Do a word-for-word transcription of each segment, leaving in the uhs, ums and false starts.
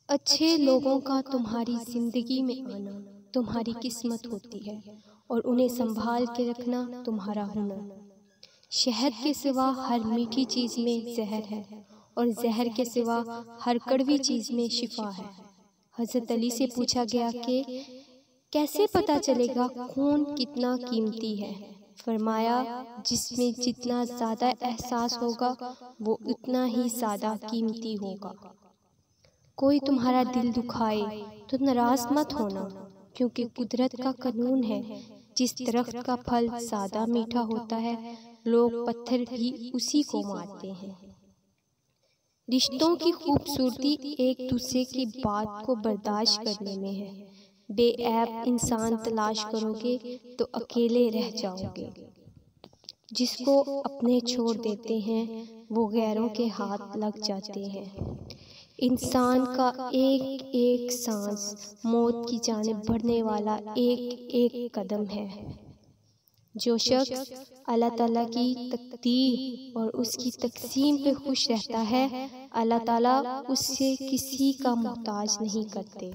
اچھے لوگوں کا تمہاری زندگی میں آنا تمہاری قسمت ہوتی ہے اور انہیں سنبھال کے رکھنا تمہارا ہنر۔ شہد کے سوا ہر میٹھی چیز میں زہر ہے اور زہر کے سوا ہر کڑوی چیز میں شفا ہے۔ حضرت علی سے پوچھا گیا کہ کیسے پتہ چلے گا خون کتنا قیمتی ہے؟ فرمایا جس میں جتنا زیادہ احساس ہوگا وہ اتنا ہی زیادہ قیمتی ہوگا۔ کوئی تمہارا دل دکھائے تو ناراض مت ہونا، کیونکہ قدرت کا قانون ہے جس درخت کا پھل زیادہ میٹھا ہوتا ہے لوگ پتھر بھی اسی کو مارتے ہیں۔ رشتوں کی خوبصورتی ایک دوسرے کی بات کو برداشت کرنے میں ہے۔ بے عیب انسان تلاش کرو گے تو اکیلے رہ جاؤ گے۔ جس کو اپنے چھوڑ دیتے ہیں وہ غیروں کے ہاتھ لگ جاتے ہیں۔ انسان کا ایک ایک سانس موت کی جانب بڑھنے والا ایک ایک قدم ہے۔ جو شخص اللہ تعالیٰ کی تقدیر اور اس کی تقسیم پہ خوش رہتا ہے، اللہ تعالیٰ اس سے کسی کا محتاج نہیں کرتے۔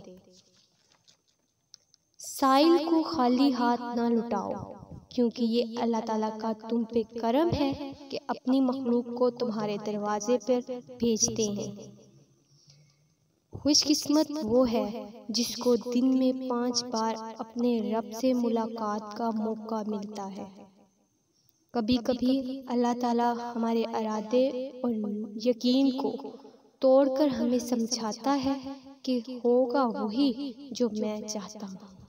سائل کو خالی ہاتھ نہ لوٹاؤ، کیونکہ یہ اللہ تعالیٰ کا تم پہ کرم ہے کہ اپنی مخلوق کو تمہارے دروازے پر بھیجتے ہیں۔ خوش قسمت وہ ہے جس کو دن میں پانچ بار اپنے رب سے ملاقات کا موقع ملتا ہے۔ کبھی کبھی اللہ تعالیٰ ہمارے ارادے اور یقین کو توڑ کر ہمیں سمجھاتا ہے کہ ہوگا وہی جو میں چاہتا ہوں۔